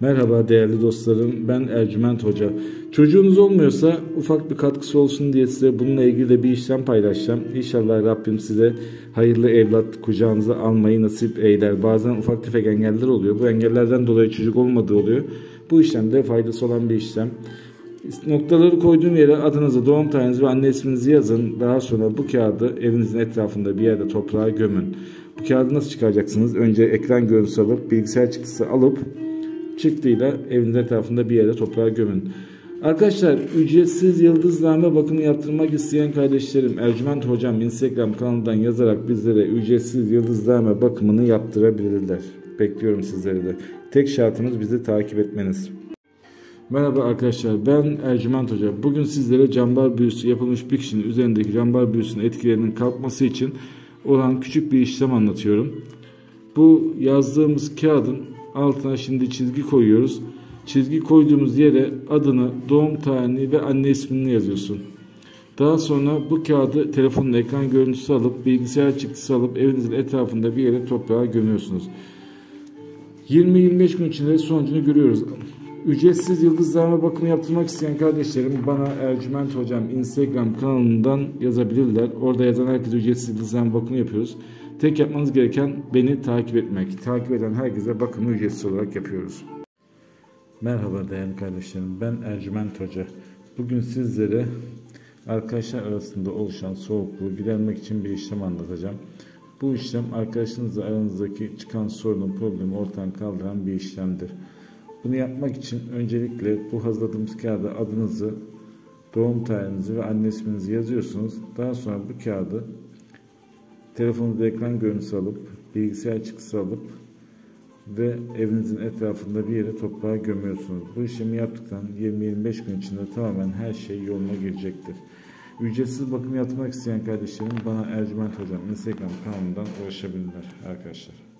Merhaba değerli dostlarım, ben Ercüment Hoca. Çocuğunuz olmuyorsa ufak bir katkısı olsun diye size bununla ilgili de bir işlem paylaşacağım. İnşallah Rabbim size hayırlı evlat kucağınıza almayı nasip eyler. Bazen ufak tefek engeller oluyor. Bu engellerden dolayı çocuk olmadığı oluyor. Bu işlemde faydası olan bir işlem. Noktaları koyduğum yere adınızı, doğum tarihinizi ve anne isminizi yazın. Daha sonra bu kağıdı evinizin etrafında bir yerde toprağa gömün. Bu kağıdı nasıl çıkaracaksınız? Önce ekran görüntüsü alıp, bilgisayar çıktısı alıp çıktıyla evinizin etrafında bir yere toprağa gömün. Arkadaşlar, ücretsiz yıldızname bakımı yaptırmak isteyen kardeşlerim, Ercüment Hocam Instagram kanalından yazarak bizlere ücretsiz yıldızname bakımını yaptırabilirler. Bekliyorum sizleri de. Tek şartımız bizi takip etmeniz. Merhaba arkadaşlar, ben Ercüment Hoca. Bugün sizlere cambar büyüsü yapılmış bir kişinin üzerindeki cambar büyüsünün etkilerinin kalkması için olan küçük bir işlem anlatıyorum. Bu yazdığımız kağıdın altına şimdi çizgi koyuyoruz. Çizgi koyduğumuz yere adını, doğum tarihini ve anne ismini yazıyorsun. Daha sonra bu kağıdı telefonun ekran görüntüsü alıp, bilgisayar çıktısı alıp evinizin etrafında bir yere toprağa gömüyorsunuz. 20-25 gün içinde sonucunu görüyoruz. Ücretsiz yıldızname bakımı yaptırmak isteyen kardeşlerim bana Ercüment Hocam Instagram kanalından yazabilirler. Orada yazan herkese ücretsiz yıldızname bakımı yapıyoruz. Tek yapmanız gereken beni takip etmek. Takip eden herkese bakımı ücretsiz olarak yapıyoruz. Merhaba değerli kardeşlerim, ben Ercüment Hoca. Bugün sizlere arkadaşlar arasında oluşan soğukluğu gidermek için bir işlem anlatacağım. Bu işlem arkadaşınızla aranızdaki çıkan sorunun, problemi ortadan kaldıran bir işlemdir. Bunu yapmak için öncelikle bu hazırladığımız kağıda adınızı, doğum tarihinizi ve anne isminizi yazıyorsunuz. Daha sonra bu kağıdı telefonunuzda ekran görüntüsü alıp, bilgisayar çıktısı alıp ve evinizin etrafında bir yere toprağa gömüyorsunuz. Bu işlemi yaptıktan 20-25 gün içinde tamamen her şey yoluna girecektir. Ücretsiz bakım yapmak isteyen kardeşlerim bana Ercüment Hocam Instagram kanalından ulaşabilirler arkadaşlar.